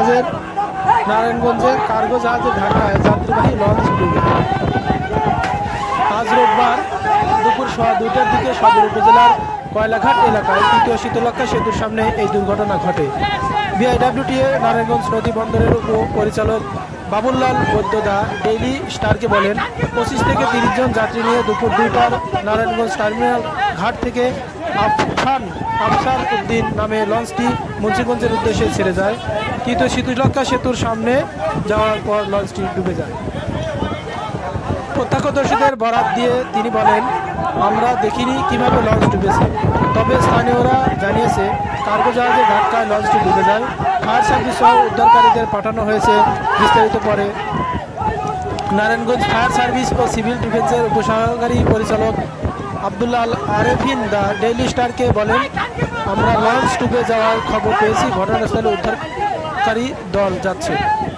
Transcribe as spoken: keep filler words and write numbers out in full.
নারায়ণগঞ্জের কার্গো জাহাজের ধাক্কায় যাত্রীবাহী লঞ্চ ডুবে। আজ রোববার দুপুর সোয়া দুইটার দিকে সদর উপজেলার কয়লাঘাট এলাকায় তৃতীয় শীতলক্ষা সেতুর সামনে এই দুর্ঘটনা ঘটে। বিআইডব্লিউটিএ নারায়ণগঞ্জ নদী বন্দরের উপ পরিচালক বাবুল্লাল বৈদ্যদা ডেইলি স্টারকে বলেন, পঁচিশ থেকে তিরিশ জন যাত্রী নিয়ে দুপুর দুইটার নারায়ণগঞ্জ টার্মিনাল ঘাট থেকে আফসান আফসার উদ্দিন নামে লঞ্চটি মুন্সিগঞ্জের উদ্দেশ্যে ছেড়ে যায়। তৃতীয় শীতলক্ষা সেতুর সামনে যাওয়ার পর লঞ্চটি ডুবে যায়। প্রত্যক্ষদর্শীদের বরাত দিয়ে তিনি বলেন, আমরা দেখিনি কিভাবে লঞ্চ ডুবেছে, তবে স্থানীয়রা জানিয়েছে কার্গো জাহাজের ধাক্কায় লঞ্চটি ডুবে যায়। ফায়ার সার্ভিস সহ উদ্ধারকারীদের পাঠানো হয়েছে। বিস্তারিত পরে নারায়ণগঞ্জ ফায়ার সার্ভিস ও সিভিল ডিফেন্সের উপসহকারী পরিচালক আবদুল্লাহ আরেফিন দা ডেইলি স্টারকে বলেন, আমরা লঞ্চ ডুবে যাওয়ার খবর পেয়েছি, ঘটনাস্থলে উদ্ধারকারী দল যাচ্ছে।